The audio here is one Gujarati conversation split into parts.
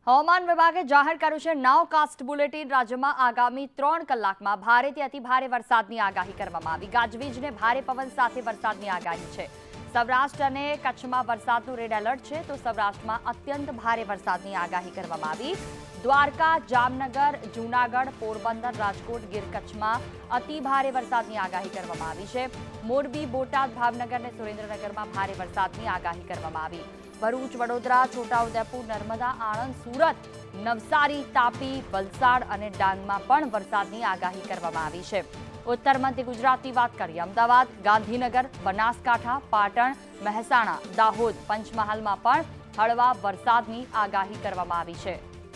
હવામાન વિભાગે જાહેર કર્યું છે નાવકાસ્ટ બુલેટિન। રાજ્યમાં આગામી 3 કલાકમાં ભારેથી અતિભારે વરસાદની આગાહી કરવામાં આવી। ગાજવીજને ભારે પવન સાથે વરસાદની આગાહી છે। સૌરાષ્ટ્ર અને કચ્છમાં વરસાદનું રેડ એલર્ટ છે, તો સૌરાષ્ટ્રમાં અત્યંત ભારે વરસાદની આગાહી કરવામાં આવી। દ્વારકા, જામનગર, જૂનાગઢ, પોરબંદર, રાજકોટ, ગીર કચ્છમાં અતિ ભારે વરસાદની આગાહી કરવામાં આવી છે। મોરબી, બોટાદ, ભાવનગર અને સુરેન્દ્રનગરમાં ભારે વરસાદની આગાહી કરવામાં આવી। ભરૂચ, વડોદરા, છોટાઉદેપુર, નર્મદા, આણંદ, સુરત, નવસારી, તાપી, વલસાડ અને ડાંગમાં પણ વરસાદની આગાહી કરવામાં આવી છે। ઉત્તર મધ્ય ગુજરાતની વાત કરીએ, અમદાવાદ, ગાંધીનગર, બનાસકાંઠા, પાટણ, મહેસાણા, દાહોદ, પંચમહાલમાં પણ હળવા વરસાદની આગાહી કરવામાં આવી છે।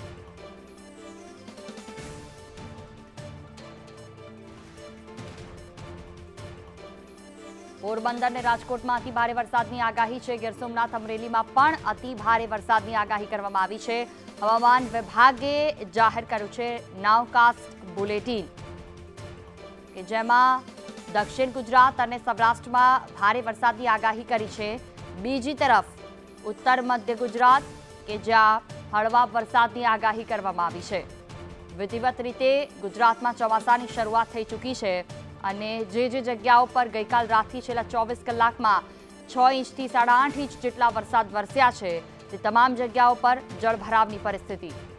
પોરબંદર અને રાજકોટમાં અતિ ભારે વરસાદની આગાહી છે। ગીર સોમનાથ, અમરેલીમાં પણ અતિ ભારે વરસાદની આગાહી કરવામાં આવી છે। હવામાન વિભાગે જાહેર કર્યું છે નાવકાસ્ટ બુલેટિન, કે જેમાં દક્ષિણ ગુજરાત અને સૌરાષ્ટ્રમાં ભારે વરસાદની આગાહી કરી છે। બીજી તરફ ઉત્તર મધ્ય ગુજરાત, કે જ્યાં હળવા વરસાદની આગાહી કરવામાં આવી છે। વિધિવત રીતે ગુજરાતમાં ચોમાસાની શરૂઆત થઈ ચૂકી છે અને જે જગ્યાઓ પર ગઈકાલ રાતથી છેલ્લા 24 કલાકમાં 6 ઇંચથી 8.5 ઇંચ જેટલા વરસાદ વરસ્યા છે, તે તમામ જગ્યાઓ પર જળભરાવની પરિસ્થિતિ